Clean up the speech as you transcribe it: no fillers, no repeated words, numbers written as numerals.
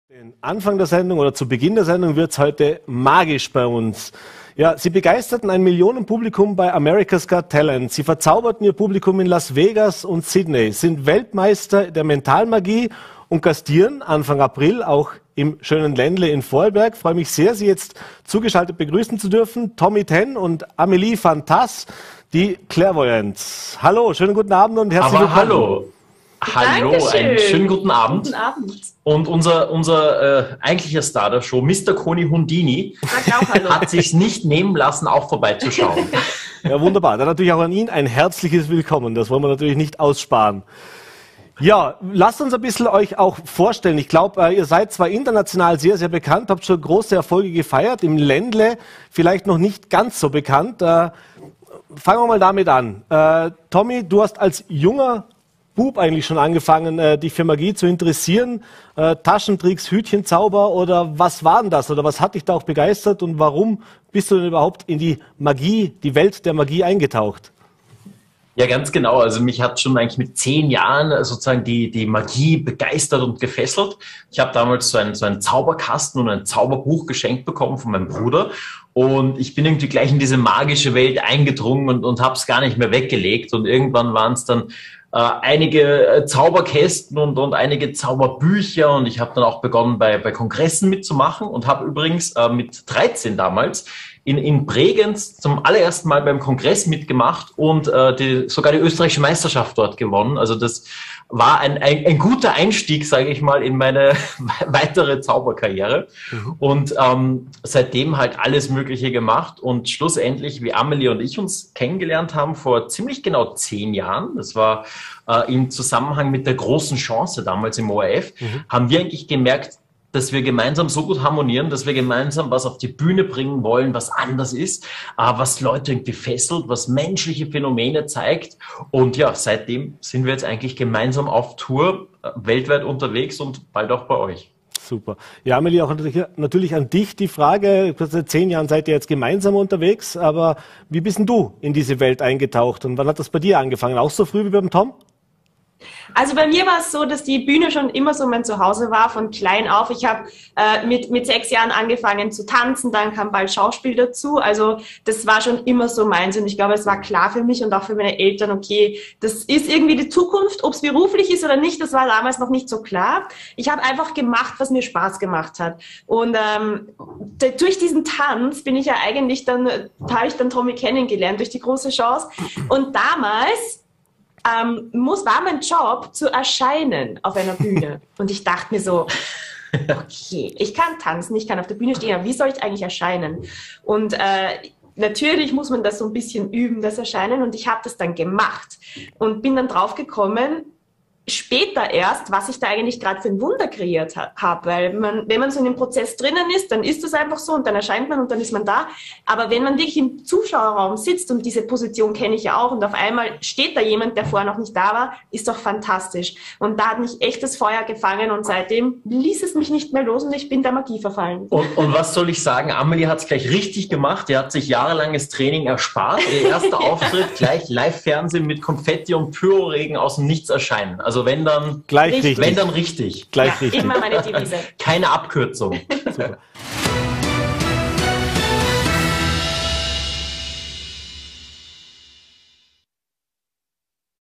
Den Anfang der Sendung oder zu Beginn der Sendung wird es heute magisch bei uns. Ja, sie begeisterten ein Millionenpublikum bei America's Got Talent. Sie verzauberten ihr Publikum in Las Vegas und Sydney, sind Weltmeister der Mentalmagie und gastieren Anfang April auch im schönen Ländle in Vorarlberg. Ich freue mich sehr, Sie jetzt zugeschaltet begrüßen zu dürfen. Tommy Ten und Amélie Fantas, die Clairvoyants. Hallo, schönen guten Abend und herzlich willkommen. Hallo. Hallo, Dankeschön. einen schönen guten Abend. Guten Abend. Und unser eigentlicher Star der Show, Mr. Koni Hundini, hat sich nicht nehmen lassen, auch vorbeizuschauen. Ja, wunderbar. Dann natürlich auch an ihn ein herzliches Willkommen. Das wollen wir natürlich nicht aussparen. Ja, lasst uns ein bisschen euch auch vorstellen. Ich glaube, ihr seid zwar international sehr, sehr bekannt, habt schon große Erfolge gefeiert, im Ländle vielleicht noch nicht ganz so bekannt. Fangen wir mal damit an. Tommy, du hast als junger Bub eigentlich schon angefangen, dich für Magie zu interessieren. Taschentricks, Hütchenzauber oder was war denn das? Oder was hat dich da auch begeistert und warum bist du denn überhaupt in die Magie, die Welt der Magie eingetaucht? Ja, ganz genau. Also mich hat schon eigentlich mit 10 Jahren sozusagen die Magie begeistert und gefesselt. Ich habe damals so einen Zauberkasten und ein Zauberbuch geschenkt bekommen von meinem Bruder. Und ich bin irgendwie gleich in diese magische Welt eingedrungen und habe es gar nicht mehr weggelegt. Und irgendwann waren es dann einige Zauberkästen und einige Zauberbücher. Und ich habe dann auch begonnen, bei Kongressen mitzumachen und habe übrigens mit 13 damals in Bregenz zum allerersten Mal beim Kongress mitgemacht und sogar die österreichische Meisterschaft dort gewonnen. Also das war ein guter Einstieg, sage ich mal, in meine weitere Zauberkarriere. Und seitdem halt alles Mögliche gemacht. Und schlussendlich, wie Amelie und ich uns kennengelernt haben, vor ziemlich genau 10 Jahren, das war im Zusammenhang mit der großen Chance damals im ORF, haben wir eigentlich gemerkt, dass wir gemeinsam so gut harmonieren, dass wir gemeinsam was auf die Bühne bringen wollen, was anders ist, was Leute irgendwie fesselt, was menschliche Phänomene zeigt. Und ja, seitdem sind wir jetzt eigentlich gemeinsam auf Tour, weltweit unterwegs und bald auch bei euch. Super. Ja, Amelie, auch natürlich an dich die Frage. Seit 10 Jahren seid ihr jetzt gemeinsam unterwegs, aber wie bist denn du in diese Welt eingetaucht und wann hat das bei dir angefangen? Auch so früh wie beim Tom? Also bei mir war es so, dass die Bühne schon immer so mein Zuhause war, von klein auf. Ich habe mit 6 Jahren angefangen zu tanzen, dann kam bald Schauspiel dazu. Also das war schon immer so meins und ich glaube, es war klar für mich und auch für meine Eltern, okay, das ist irgendwie die Zukunft, ob es beruflich ist oder nicht, das war damals noch nicht so klar. Ich habe einfach gemacht, was mir Spaß gemacht hat. Und durch diesen Tanz bin ich ja eigentlich habe ich dann Tommy kennengelernt, durch die große Chance. Und damals war mein Job zu erscheinen auf einer Bühne. Und ich dachte mir so, okay, ich kann tanzen, ich kann auf der Bühne stehen, aber wie soll ich eigentlich erscheinen? Und natürlich muss man das so ein bisschen üben, das Erscheinen. Und ich habe das dann gemacht und bin dann drauf gekommen, später erst, was ich da eigentlich gerade für ein Wunder kreiert habe. Weil wenn man so in dem Prozess drinnen ist, dann ist das einfach so und dann erscheint man und dann ist man da. Aber wenn man wirklich im Zuschauerraum sitzt und diese Position kenne ich ja auch und auf einmal steht da jemand, der vorher noch nicht da war, ist doch fantastisch. Und da hat mich echt das Feuer gefangen und seitdem ließ es mich nicht mehr los und ich bin der Magie verfallen. Und was soll ich sagen? Amelie hat es gleich richtig gemacht. Die hat sich jahrelanges Training erspart. Ihr erster Auftritt gleich Live-Fernsehen mit Konfetti und Pyroregen aus dem Nichts erscheinen. Also wenn dann gleich richtig. Wenn dann richtig. Gleich richtig. Immer meine Devise. Keine Abkürzung. Super.